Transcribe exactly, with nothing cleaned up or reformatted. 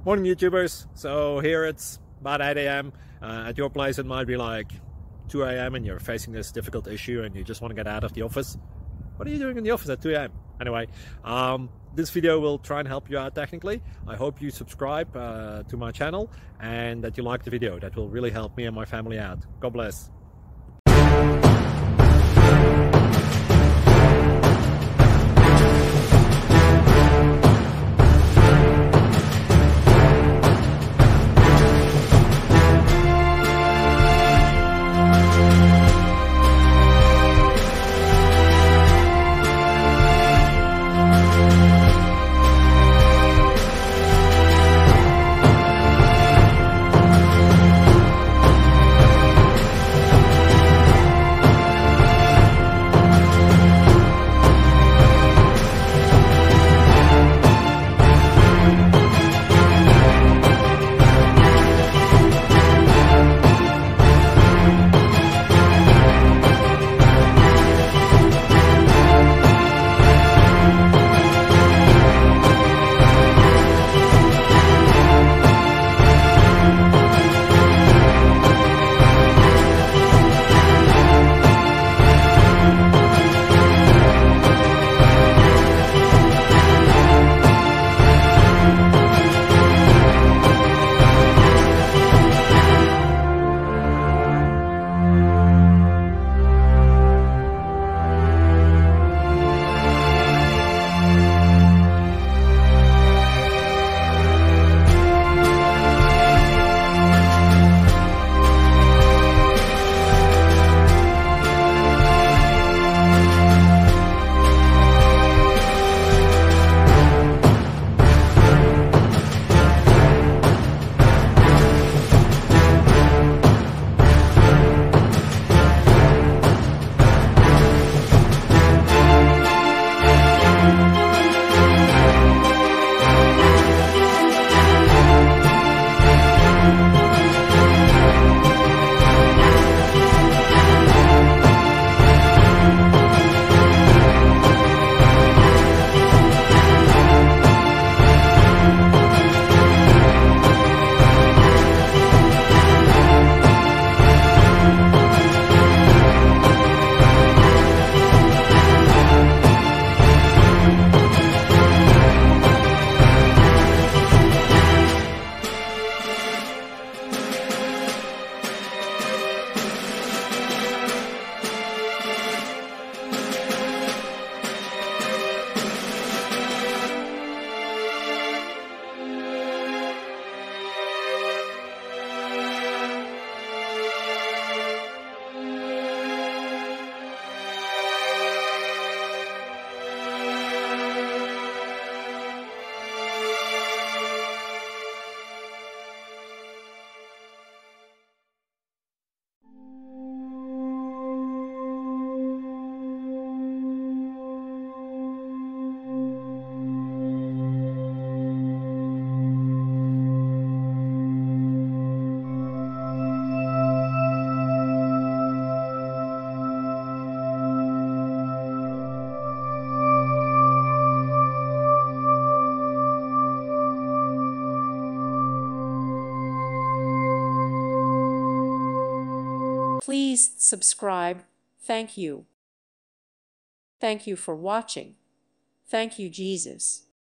Morning YouTubers. So here it's about eight A M Uh, at your place it might be like two A M and you're facing this difficult issue and you just want to get out of the office. What are you doing in the office at two A M? Anyway, um, this video will try and help you out technically. I hope you subscribe uh, to my channel and that you like the video. That will really help me and my family out. God bless. Please subscribe. Thank you. Thank you for watching. Thank you, Jesus.